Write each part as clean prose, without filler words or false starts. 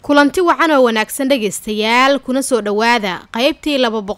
kulanti wacan oo wanaagsan dhageystayaal kuna soo dhawaada qaybtii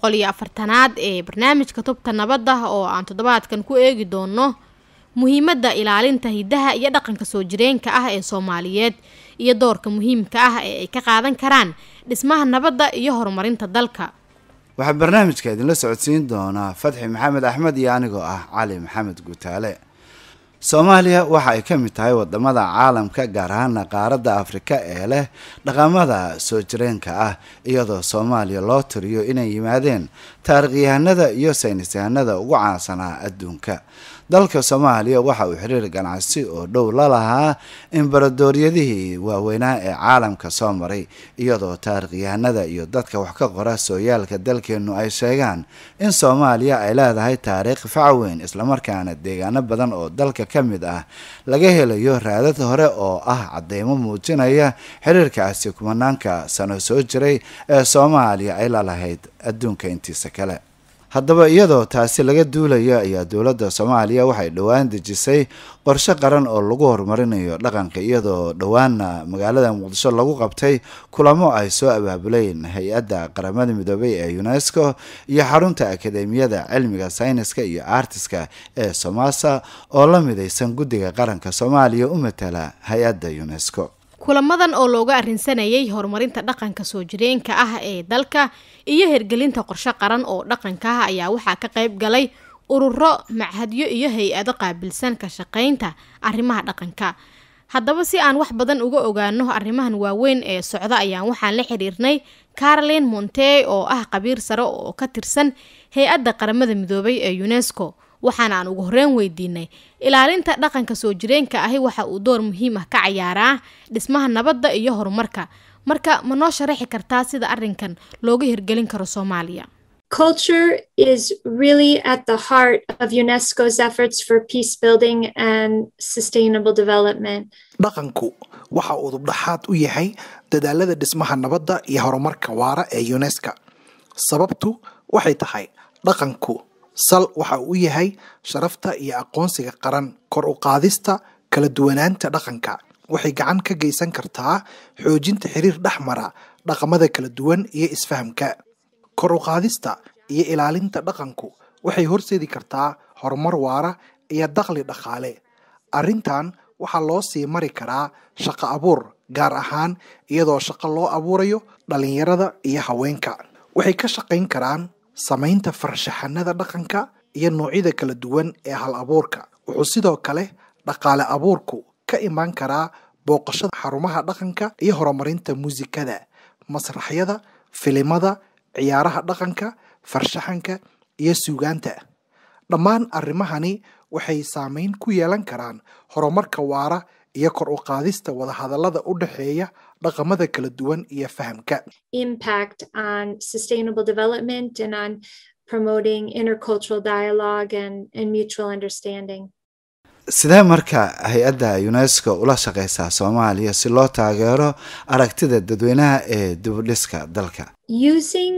240aad ee barnaamijka tubta nabadda oo aan toddobaadkan ku eegi doono muhiimadda ilaalinta hidaha iyo dhaqanka soo jireenka ah ee Soomaaliyeed iyo doorka muhiimka ah ee ay ka qaadan karaan dhismaha nabadda iyo horumarinta dalka. waxa barnaamijka idinla socodsiin doona Fadxi Maxamed Axmed iyo anigoo ah Cali Maxamed Gutaale. Soomaaliya waxa ay ka mid tahay wadamada caalamka gaar ahaan qaaradda Afrika ee leh dhaqamada soo jireenka ah iyadoo Soomaaliya loo tiriyo inay yimaadeen taariikhyahanada iyo saynisyahanada ugu caansanaa adduunka. dalka Soomaaliya waxa uu xiriir ganacsi oo dhow la lahaa imbaradoriyadihii waaweynaa ee caalamka soo maray iyadoo taariikhyahanada iyo dadka wax ka qora sooyaalka dalkeenu ay sheegaan in Soomaaliya ay leedahay taariikh facaweyn isla markaana deegaano badan oo dalka ka mid ah laga helayo raadad hore oo ah cadeymo muujinaya xiriirkaasi kumanaanka sano soo jiray ee Soomaaliya ay la lahayd adduunka intiisa kale. haddaba iyadoo taasi laga duulayo ayaa dowladda Soomaaliya waxay dhawaan dejisay qorshe qaran oo lagu horumarinayo dhaqanka iyadoo dhawaana magaalada Muqdisho lagu qabtay kulamo ay soo abaabuleen hay'adda qaramada midoobay ee UNESCO iyo xarunta Akadeemiyada Cilmiga Sayniska iyo Artiska ee Soomasa oo la midaysan guddiga qaranka Soomaaliya u matala hay'adda UNESCO. kulamadan oo looga arrinsanayay horumarinta dhaqanka soo jireenka ah ee dalka iyo hirgelinta qorshe qaran oo dhaqanka ah ayaa waxaa ka qayb galay ururo, machadyo iyo hay'ado qaabilsan ka shaqeynta arrimaha dhaqanka. haddaba si aan wax badan uga ogaano arrimahan waaweyn ee socda ayaan waxaan la xiriirnay Caroline Monte oo ah qabiir sare oo ka tirsan hay'adda qaramada midoobay ee UNESCO. waxaana aan ugu horreyn weydiinay ilaalinta dhaqanka soo jireenka ahi waxa uu door muhiim ah ka ciyaaraa dhismaha nabadda iyo horumarka. marka ma noo sharaxi kartaa sida arrinkan looga hirgelin karo Soomaaliya? Culture is really at the heart of UNESCO's efforts for peace building and sustainable development. dhaqanku waxa uu dubdhaxaad u yahay dadaalada dhismaha nabadda iyo horumarka waara ee UNESCO. sababtu waxay tahay dhaqanku sal waxa uu yahay sharafta iyo aqoonsiga qaran. kor u qaadista kala duwanaanta dhaqanka waxay gacan ka geysan kartaa xoojinta xiriir dhexmara dhaqamada kala duwan iyo isfahamka. kor u qaadista iyo ilaalinta dhaqanku waxay horseedi kartaa horumar waara iyo dakhli dhaqaale. arrintan waxaa loo sii mari karaa shaqo abuur gaar ahaan iyadoo shaqo loo abuurayo dhalinyarada iyo haweenka. waxay ka shaqayn karaan samaynta farshaxanada dhaqanka iyo noocyada kala duwan ee hal abuurka. wuxuu sidoo kale dhaqaale abuurku ka imaan karaa booqashada xarumaha dhaqanka iyo horumarinta muusikada, masraxyada, filimada, ciyaaraha dhaqanka, farshaxanka iyo suugaanta. dhammaan arrimahani waxay saameyn ku yeelan karaan horumarka waara iyo kor u qaadista wadahadallada u dhaxeeya dhaqamada kala duwan iyo fahamka. Impact on sustainable development and on promoting intercultural dialogue and mutual understanding. sidee marka hay'adda UNESCO ula shaqeysaa Soomaaliya si loo taageero aragtida dadweynaha ee dib-u-dhiska dalka? Using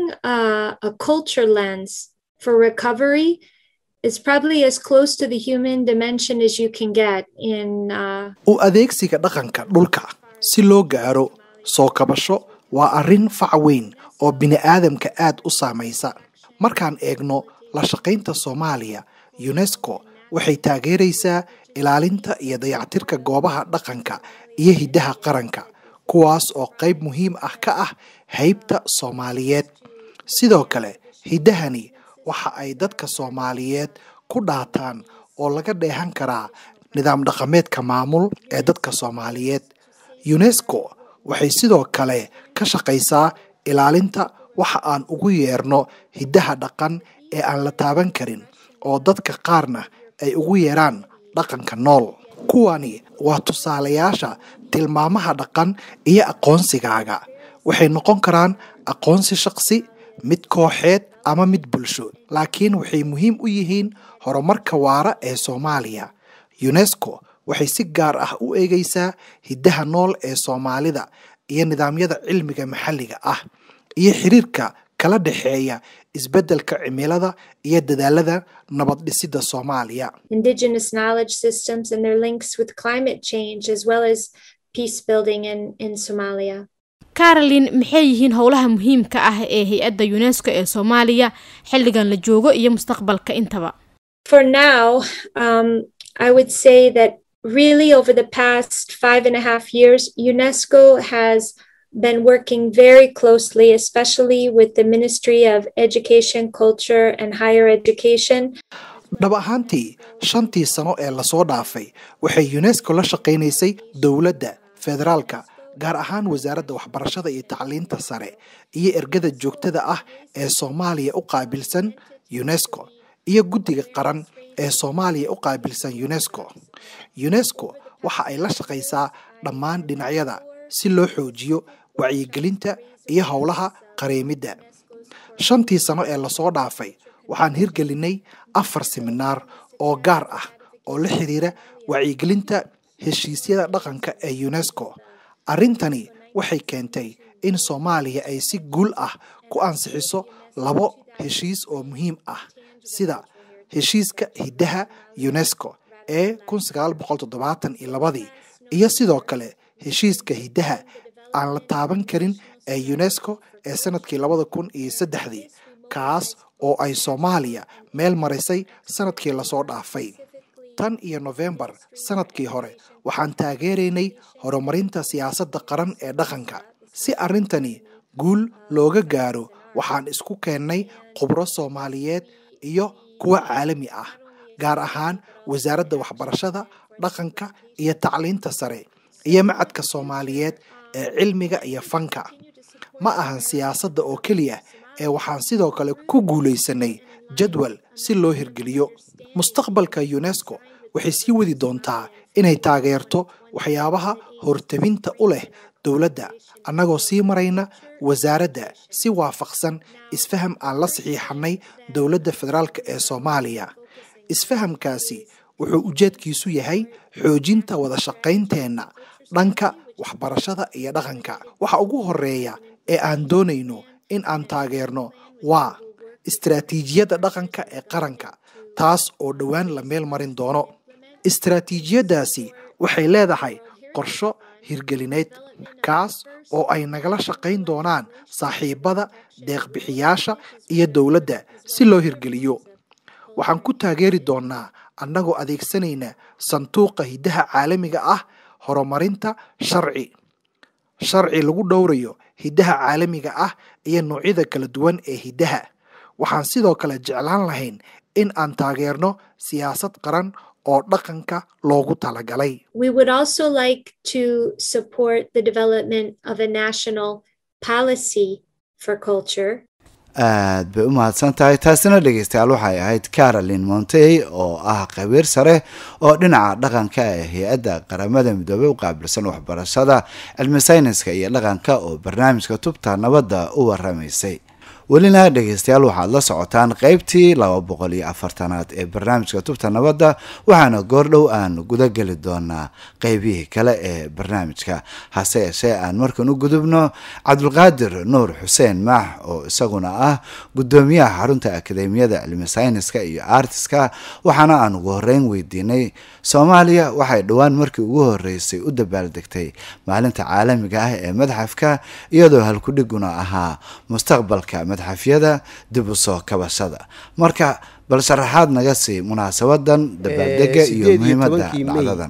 a culture lens for recovery is probably as close to the human dimension as you can get in u adeegsiga dhaqanka dhulka si loo gaaro soo kabasho waa arrin fac weyn oo bini'aadamka aad u saamaysa. markaan eegno la shaqaynta Soomaaliya, UNESCO waxay taageeraysaa ilaalinta iyo dayactirka goobaha dhaqanka iyo hidaha qaranka kuwaas oo qayb muhiim ah ka ah haybta Soomaaliyeed. sidoo kale hidahani waxa ay dadka Soomaaliyeed ku dhaataan oo laga dheehan karaa nidaam dhaqameedka maamul ee dadka Soomaaliyeed. UNESCO waxay sidoo kale ka shaqaysaa ilaalinta waxa aan ugu yeerno hidaha dhaqan ee aan la taaban karin oo dadka qaarna ay ugu yeeraan dhaqanka nool. kuwani waa tusaalayaasha tilmaamaha dhaqan iyo aqoonsigaaga. waxay noqon karaan aqoonsi shaqsi, mid kooxeed ama mid bulsho, laakiin waxay muhiim u yihiin horumarka waara ee Soomaaliya. UNESCO waxay si gaar ah u eegaysaa hidaha nool ee Soomaalida iyo nidaamyada cilmiga maxalliga ah iyo xiriirka kala dhaxeeya isbeddelka cimilada iyo dadaalada nabad dhisidda Soomaaliya. Indigenous knowledge systems and their links with climate change as well as peace building in Somalia. Caroline, maxay yihiin howlaha muhiimka ah ee hay'adda UNESCO ee Soomaaliya xilligan la joogo iyo mustaqbalka intaba? For now, I would say that really over the past 5.5 years, UNESCO has been working very closely, especially with the Ministry of Education, Culture and Higher Education. dhab ahaantii 5 sano ee la soo dhaafay waxay UNESCO la shaqeynaysay dawladda federaalka gaar ahaan wasaaradda waxbarashada iyo tacliinta sare iyo ergada joogtada ah ee Soomaaliya u qaabilsan UNESCO iyo guddiga qaran ee Soomaaliya u qaabilsan UNESCO waxa ay la shaqeysaa dhammaan dhinacyada si loo xoojiyo wacyigelinta iyo howlaha qareemidda. 5 sano ee la soo dhaafay waxaan hirgelinay 4 seminaar oo gaar ah oo la xiriira wacyigelinta heshiisyada dhaqanka ee UNESCO. Arrintani waxay keentay in Soomaaliya ay si guul ah ku ansixiso 2 heshiis oo muhiim ah sida heshiiska hiddaha UNESCO ee 1972 iyo sidoo kale heshiiska hiddaha aan la taaban karin ee UNESCO ee sanadkii 2003 kaas oo ay Soomaaliya meel marisay sanadkii la soo dhaafay. tan iyo November sanadkii hore waxaan taageeraynay horumarinta siyaasadda qaran ee dhaqanka. Si arrintani guul looga gaaro waxaan isku keennay khubro Soomaaliyeed iyo kuwa caalami ah gaar ahaan wasaaradda waxbarashada, dhaqanka iyo tacliinta sare iyo macadka Soomaaliyeed ee cilmiga iyo fanka. Ma ahan siyaasadda oo kaliya ee waxaan sidoo kale ku guuleysanay jadwal si loo hirgeliyo. Mustaqbalka UNESCO waxay sii wadi doontaa inay taageerto waxyaabaha hortabinta u leh dawladda annagoo sii marayna wasaaradda si waafaqsan isfaham aan la saxiixanay dawladda federaalka ee Soomaaliya. Isfahamkaasi wuxuu ujeedkiisu yahay xoojinta wada shaqaynteena dhanka waxbarashada iyo dhaqanka. Waxa ugu horeeya ee aan doonayno in aan taageerno waa istiraatiijiyadda dhaqanka ee qaranka taas oo dhowaan la meel marin doono. Istiraatiijiyadaasi waxay leedahay qorsho hirgelineed kaas oo ay nagala shaqayn doonaan saaxiibada deeq-bixiyaasha iyo dawladda si loo hirgeliyo. Waxaan ku taageeri doonaa annagoo adeegsanayna sanduuqa hiddaha caalamiga ah horumarinta sharci lagu dhowrayo hiddaha caalamiga ah iyo noocyada kala duwan ee hiddaha. Waxaan sidoo kale jeclaan lahayn in aan taageerno siyaasad qaran oo dhaqanka loogu talagalay. We would also like to support the development of a national policy for culture. aad bay u mahadsan tahay. taasina dhegeystayaal waxay ahayd Caroline Montey oo ah khabiir sare oo dhinaca dhaqanka ee hay'adda qaramada midoobay u qaabilsan waxbarashada, cilmi sayniska iyo dhaqanka oo barnaamijka Tubta Nabadda u warramaysay. welina dhegeystayaal waxaad la socotaan qaybtii 240aad ee barnaamijka Tubta Nabadda waxaana goordhow aan guda geli doonaa qaybihii kale ee barnaamijka. hase yeeshee aan markan u gudubno Cabdulqaadir Nuur Xuseen Maax oo isaguna ah gudoomiyaha xarunta Akadeemiyada Cilmi Sayniska iyo Artiska. waxaana aan ugu horeyn weydiinay Soomaaliya waxay dhawaan markii ugu horeysay u dabaaldegtay maalinta caalamiga ah ee madxafka iyadoo halkudhiguna ahaa mustaqbalka madxafyada dib u soo kabashada. marka bal sharaxaad naga sii munaasabadan dabaaldega iyo muhiimadda dhacdadan.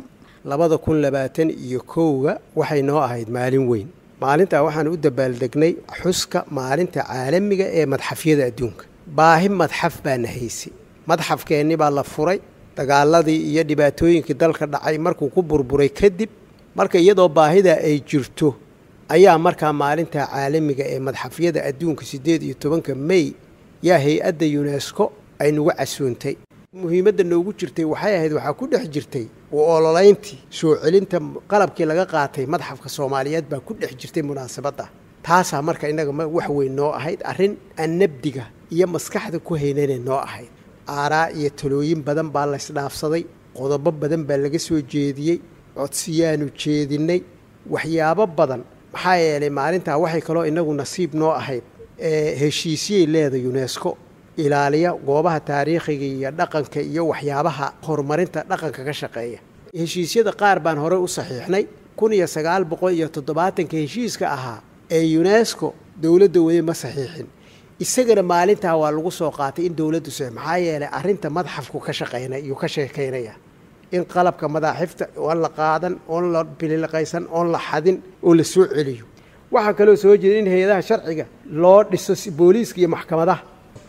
2021 waxay noo ahayd maalin weyn. maalinta waxaan u dabaaldegnay xuska maalinta caalamiga ee madxafyada adduunka. baahi madxaf baa nahaysay. madxafkeenni baa la furay dagaaladii iyo dhibaatooyinkii dalka dhacay markuu ku burburay kadib. marka iyadoo baahida ay jirto ayaa markaa maalinta caalamiga ee madxafyada adduunka 18 May yaa hay'adda UNESCO ay nagu casuuntay. muhiimadda noogu jirtay waxay ahayd waxa ku dhex jirtay ololayntii soo celinta qalabkii laga qaatay madxafka Soomaaliyeed baa ku dhex jirtay munaasabadda. taasaa marka inaga wax weyn noo ahayd arrin aan nabdiga iyo maskaxda ku haynayna noo ahayd. aaraa iyo talooyin badan baa la isdhaafsaday, qodobo badan baa laga soo jeediyey, codsiyaanu jeedinay, waxyaabo badan. maxaa yeelay maalintaa waxay kaloo inagu nasiib noo ahayd heshiisyey leedahay UNESCO ilaaliya goobaha taariikhiga iyo dhaqanka iyo waxyaabaha horumarinta dhaqanka ka shaqeeya. heshiisyada qaar baan hore u saxiixnay. 1970 heshiiska ahaa ee UNESCO dowladda weli ma saxiixin isagana maalintaa waa lagu soo qaatay in dowladdu saxiix maxaa yeelay arrinta madxafku ka shaqeynaya iyo ka sheekeynaya in qalabka madaaxifta oon la qaadan oon la biliqaysan oon la xadin oo la soo celiyo waxaa kaloo soo jeeda in hay-adaha sharciga loo dhiso booliiska iyo maxkamadaha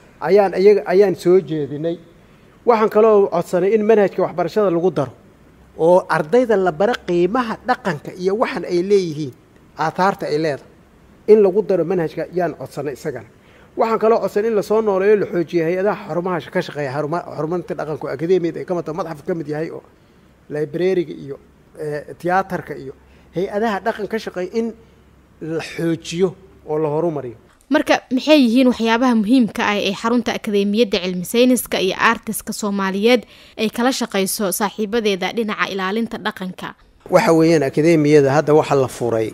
ayaan soo jeedinay waxaan kaloo codsanay in manhajka waxbarashada lagu daro oo ardayda la bara qiimaha dhaqanka iyo waxan ay leeyihiin aataarta ay leedahay in lagu daro manhajka yaan codsanay isagana waxaan kaloo codsanay in lasoo nooleeyo la xoojiyo hay-adaha xarumaha ka shaqeeya horumarinta dhaqanka oo akademiyada ay ka mata madxaf ka mid yahay oo librariga iyo tiyaatarka iyo hay-adaha dhaqan ka shaqeeya in la xoojiyo oo la horumariyo marka maxay yihiin waxyaabaha muhiimka ah ee xarunta akademiyadda cilmi sayniska iyo artiska Soomaaliyeed ay kala shaqeyso saaxiibadeeda dhinaca ilaalinta dhaqanka waxa weeyaan akademiyada hadda waxa la furay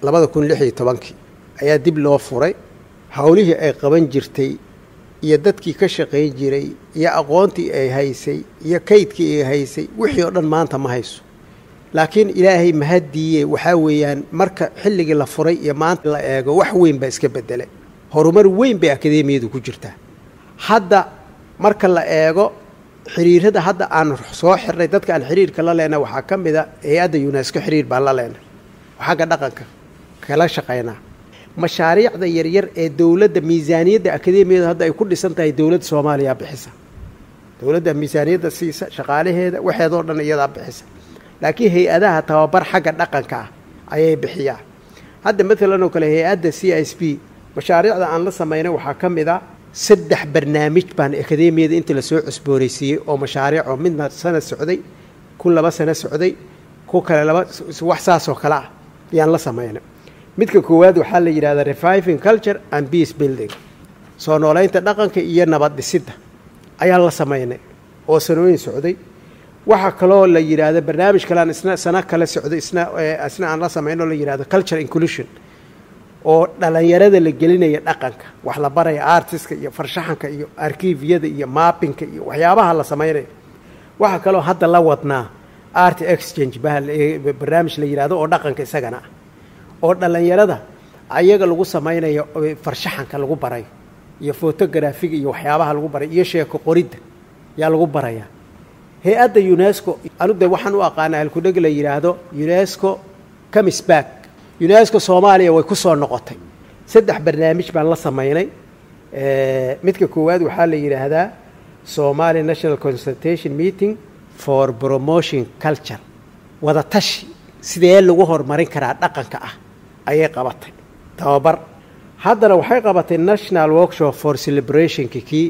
2016 ayaa dib loo furay hawlihii ay qaban jirtay iyo dadkii ka shaqeyn jiray iyo aqoontii ay haysay iyo kaydkii ay haysay wixii oo dhan maanta ma hayso laakiin ilaahay mahadiye waxa weeyaan marka xilligii la furay iyo maanta la eego wax weyn ba iska bedelay horumar weyn bay akademiyadu ku jirtaa hadda marka la eego xiriirada hadda aan soo xirnay dadka aan xiriirka la leenahay waxa kamid ah hay'adda UNESCO xiriir baa la leenahay waxa dhaqanka kala shaqeynaa mashaariicda yaryar ee dawladda miisaaniyadda akademiyada hadda ay ku dhisan tahay dawladda Soomaaliya bixisa dawladda miisaaniyadda siisa shaqaalaheeda waxeedoo dhan iyada bixisa laakiin hay-adaha tababar xagga dhaqanka ah ayay bixiyaan hadda midlan oo kale hay-adda CISP mashaariicda aan la sameynay waxa kamid ah 3 barnaamij baan akademiyada inta la soo cusboonaysiiyay oo mashaariic oo midna sana socday ku 2 sano socday ku kale 2 wax saas oo kala ah yaan la sameynay midka koowaad waxa la yiraahdaa reviving culture and peace building soo nooleynta dhaqanka iyo nabad dhisidda ayaa la sameynay oo sanooyin socday waxa kaloo la yiraahdo barnaamij kale isna sana kala socday isna aan la sameeyno la yiraahdo culture inclusion oo dhalinyarada la gelinayo dhaqanka wax la barayo artiska iyo farshaxanka iyo archive-yada iyo mappingka iyo waxyaabaha la sameeyay waxa kaloo hadda la wadnaa art exchange barnaamij la yiraahdo oo dhaqanka isagana oo dhalinyarada ayaga lagu sameynayo farshaxanka lagu barayo iyo photography iyo waxyaabaha lagu barayo iyo sheeko qoridda yaa lagu barayaa hay-adda UNESCO anugu waxaan u aqaanaa halkudhig la yiraahdo UNESCO comes back UNESCO Soomaaliya way ku soo noqotay 3 barnaamij baan la sameynay midka koowaad waxa la yiraahdaa Somali National Consultation Meeting for Promotion Culture wada tashi sidee lagu horumarin karaa dhaqanka ah ayay qabatay tababar haddana waxay qabatay National Workshop for Celebration kii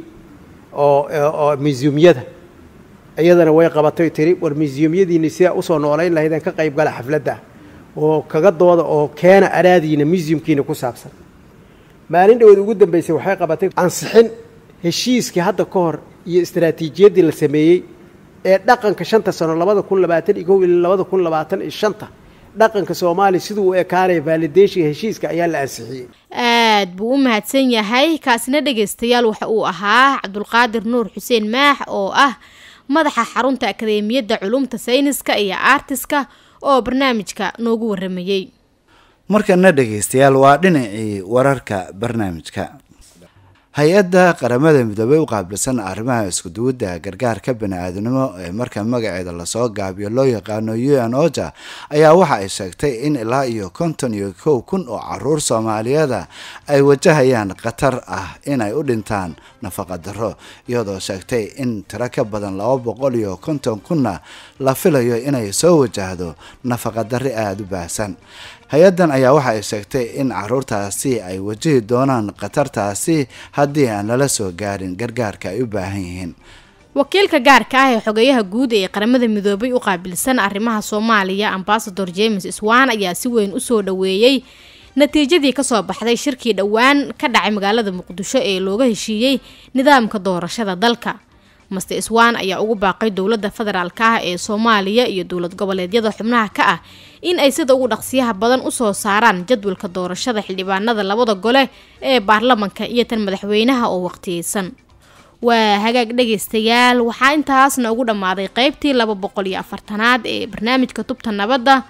oo museumyada ayadana way qabatay tiri war museumyadiina si ay u soo nooleyn lahayd ka qayb gala xafladda oo kaga dooda oo keena araadiina museumkiina ku saabsan maalin dhaweed ugu dambeysay waxay qabatay ansixin heshiiskii hadda ka hor iyo istiraatiijiyadii la sameeyay ee dhaqanka 5 sano 2021 ilaa 2025 dhaqanka Soomaaliya sidoo uu ekaanay validation heshiiska ayaa la ansixiyay aad buu u mahadsan yahay kaasina dhageystayaal waxa uu ahaa Cabdulqaadir Nuur Xuseen Maax oo ah madaxa xarunta akademiyadda culumta sayniska iyo artiska oo barnaamijka noogu waramayay markana dhageystayaal waa dhinacii wararka barnaamijka hay-adda qaramada midoobay u qaabilsan arrimaha isku duwidda gargaarka bani'aadanimo ee marka magaceeda lasoo gaabiyo loo yaqaano UN-OCHA ayaa waxa ay sheegtay in ilaa iyo 51,000 oo caruur Soomaaliyeed ay wajahayaan khatar ah inay u dhintaan nafaqa darro iyadoo sheegtay in tiro ka badan 250,000 la filayo inay soo wajahdo nafaqa darri aad u baahsan hay-addan ayaa waxa ay sheegtay in caruurtaasi ay wajihi doonaan khatartaasi haddii aan lala soo gaarin gargaarka ay u baahan yihiin wakiilka gaarka ah ee xogayaha guud ee qaramada midoobay u qaabilsan arrimaha Soomaaliya Ambassador James Iswaan ayaa si weyn u soo dhaweeyay natiijadii ka soo baxday shirkii dhawaan ka dhacay magaalada Muqdisho ee looga heshiiyay nidaamka doorashada dalka Mr. Iswaan ayaa ugu baaqay dawladda federaalka ah ee Soomaaliya iyo dawlad goboleedyada xubnaha ka ah in ay sida ugu dhaqsiyaha badan u soo saaraan jadwalka doorashada xildhibaanada labada gole ee baarlamaanka iyo tan madaxweynaha oo waqtiyeysan waa hagaag dhageystayaal waxaa intaasna ugu dhamaaday qaybtii 240aad ee barnaamijka tubta nabadda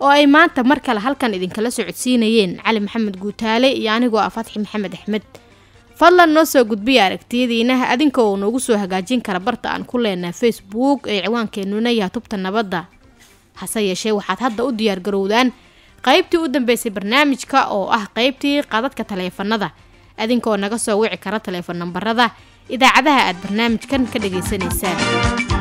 oo ay maanta mar kale halkan idinkala socodsiinayeen Cali Maxamed Guutaale iyo anigoo ah Fatxi Maxamed Axmed. fadlan noo soo gudbiya aragtiyadiina adinka oo noogu soo hagaajin kara barta aan ku leenahay Facebook ee ciwaankeenuna yahay Tubta Nabadda. hase yeeshee waxaad hadda u diyaar garowdaan qaybtii u dambeysay barnaamijka oo ah qaybtii qadadka taleefanada adinkoo naga soo wici kara taleefan nambarada idaacadaha aad barnaamijkan ka dhageysanaysaan.